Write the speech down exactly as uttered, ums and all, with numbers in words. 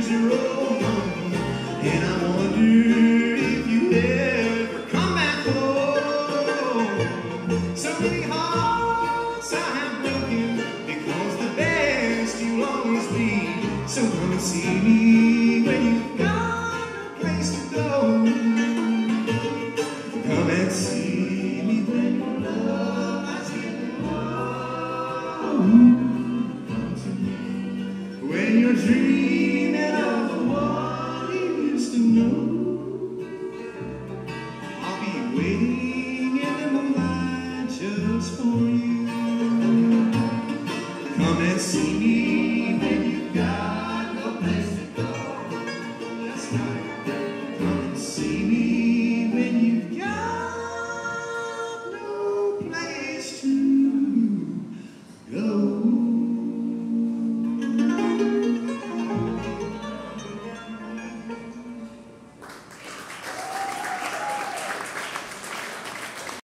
years are old, and I wonder if you ever come back home. So many hearts I have broken because the best you'll always be. So come and see me when you've got no place to go. Come and see me when your love has given up. Come to me when you're dreaming of the one you used to know. I'll be waiting in the moonlight just for you. Come and see me when you've got no place to go. That's right. Come and see me when you've got no place